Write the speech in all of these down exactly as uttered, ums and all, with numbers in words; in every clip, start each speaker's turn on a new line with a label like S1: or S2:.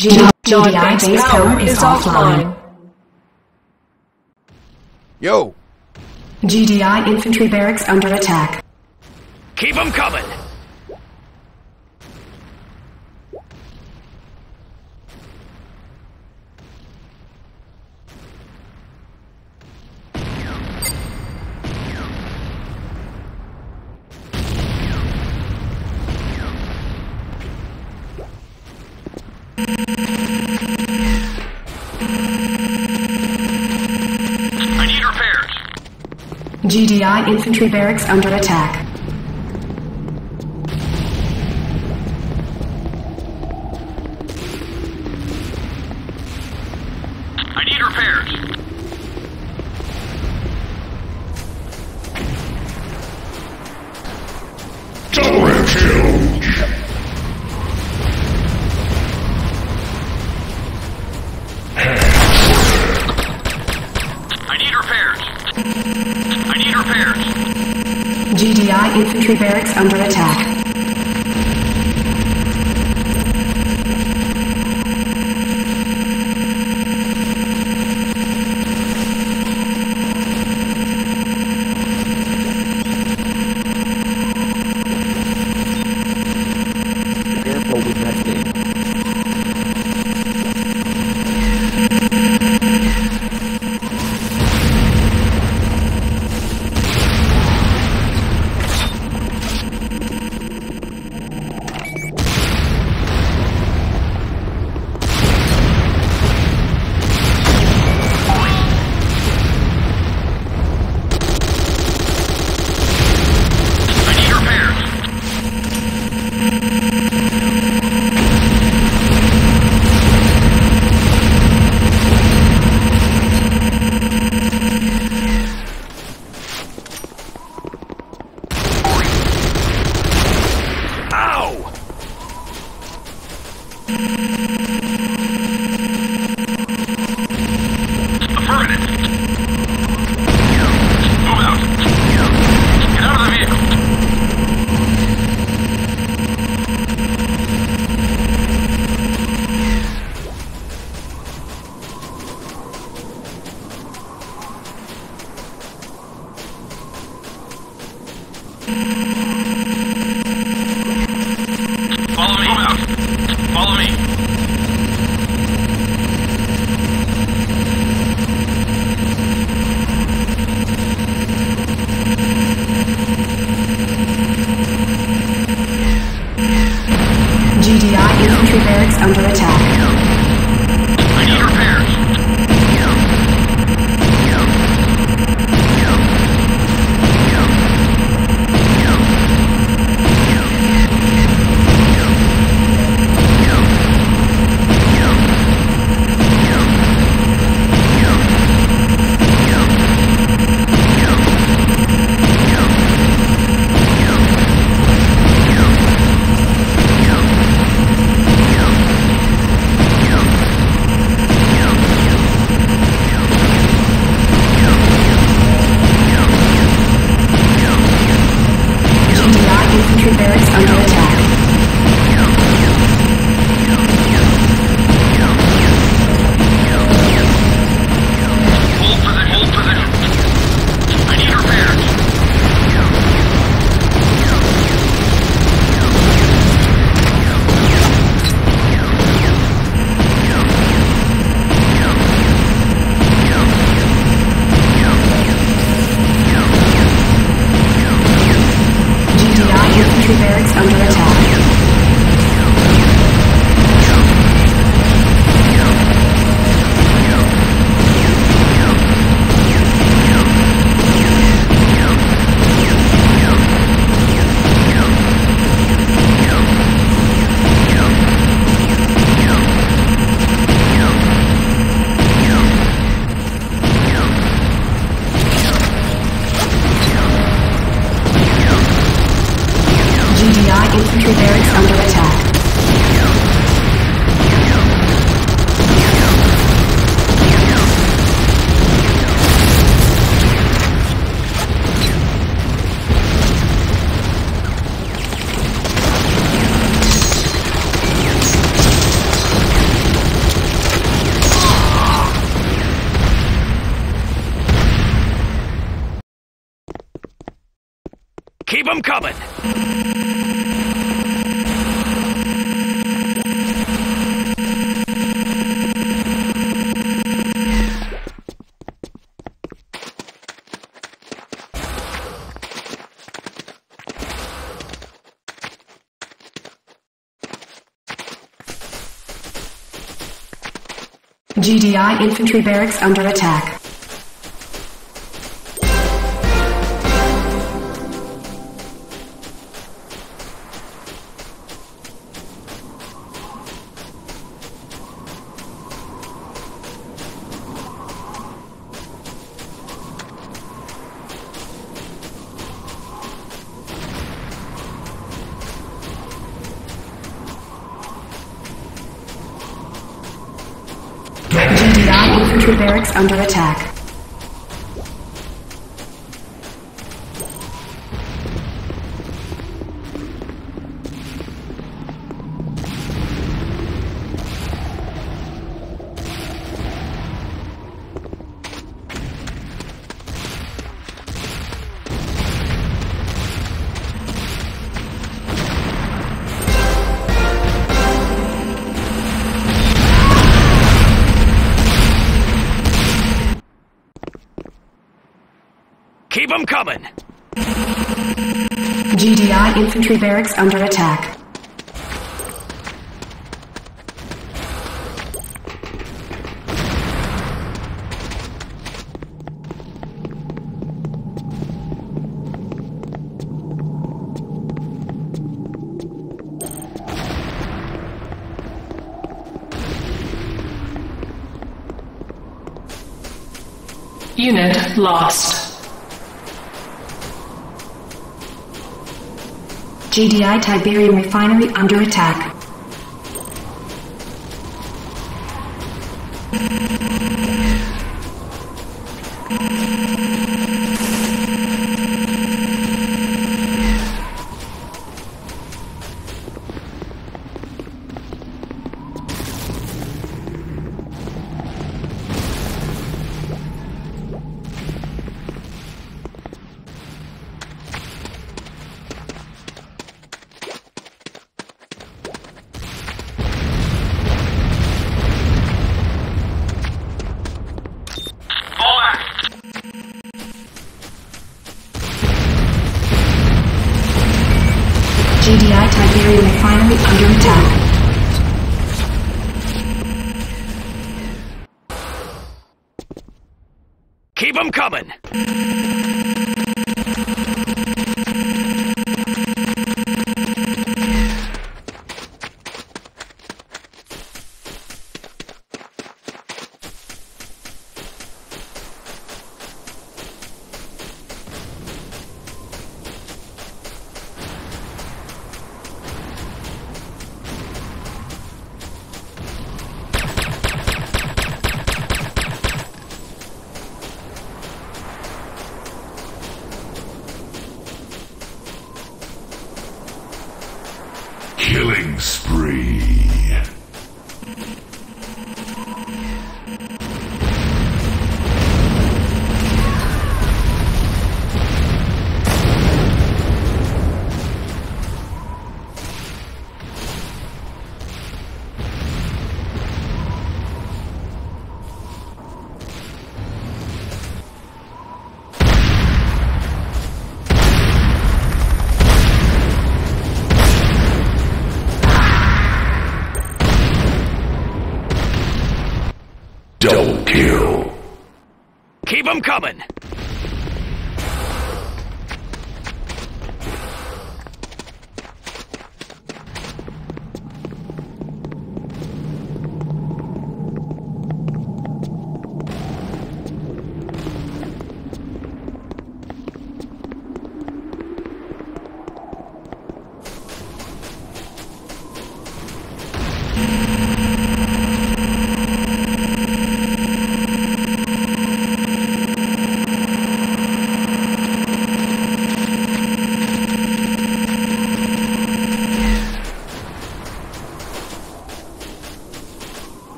S1: G D I base power is offline.
S2: Yo!
S1: G D I infantry barracks under attack.
S3: Keep them coming! I need repairs.
S1: G D I infantry barracks under attack.
S3: I need repairs.
S4: Double kill!
S3: I need repairs. I need repairs.
S1: G D I infantry barracks under attack.
S2: Careful with that thing.
S3: I need repairs. Ow! Affirmative. Move out. Get out of the vehicle. Follow me. Move out. Follow me.
S1: G D I infantry barracks under attack.
S3: I need repairs.
S1: G D I infantry barracks under attack.
S3: Hold position. Hold position. I need repairs.
S1: G D I infantry barracks under attack. G D I infantry barracks under attack.
S3: Keep them coming!
S1: G D I infantry barracks under attack. G D I infantry barracks under attack.
S3: Keep them coming!
S1: G D I infantry barracks under attack.
S5: Unit lost.
S1: G D I Tiberium refinery under attack. G D I Tiberium refinery under attack.
S3: Keep them coming!
S4: Killing spree. Double kill.
S3: Keep them coming!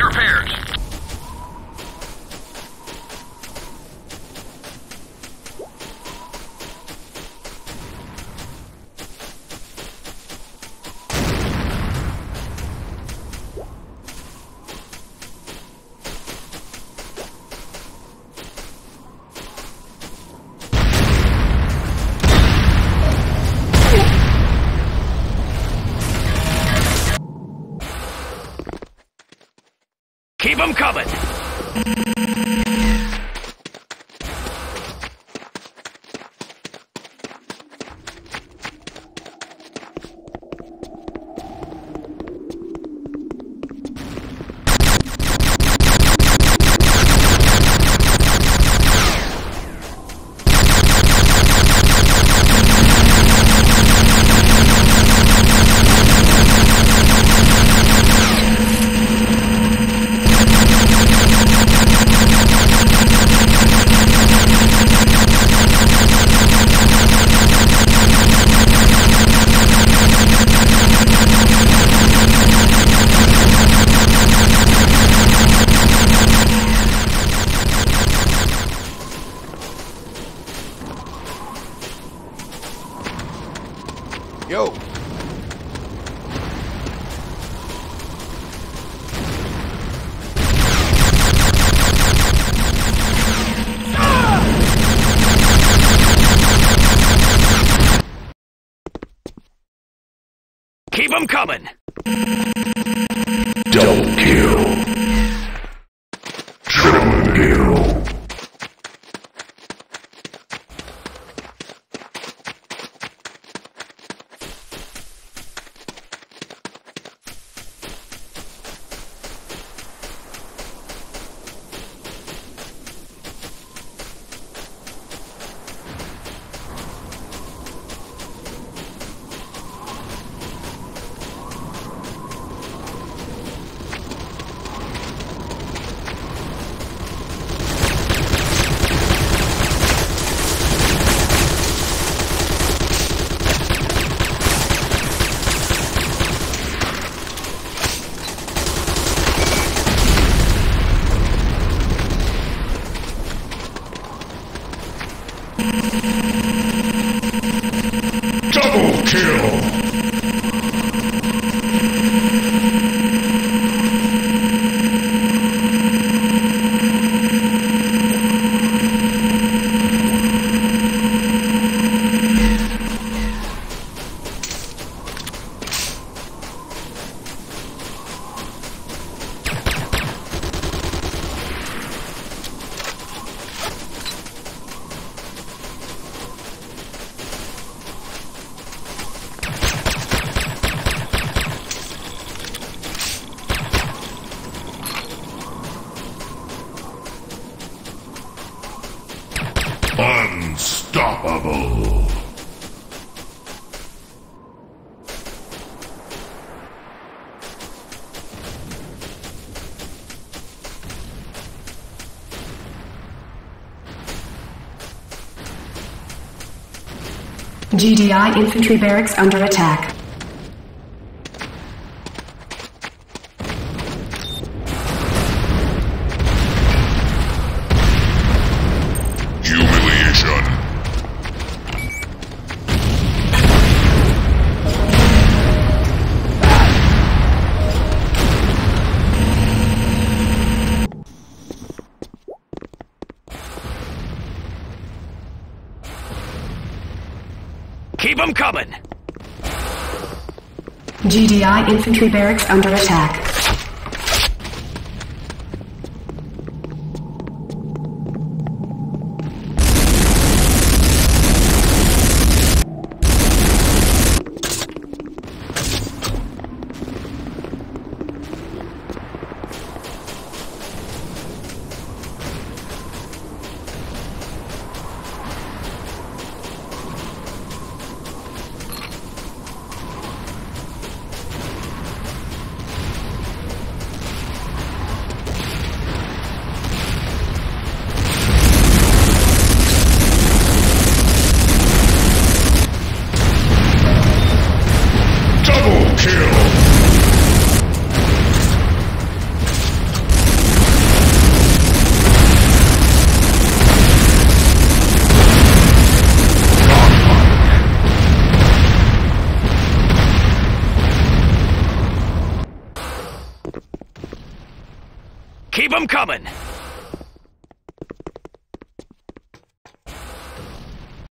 S3: need repairs. Keep them coming!
S2: Yo!
S3: Keep them coming!
S4: Double kill. Triple kill. Double kill! Unstoppable.
S1: G D I infantry barracks under attack.
S4: Humiliation.
S3: Keep them coming!
S1: G D I infantry barracks under attack.
S3: Keep them coming!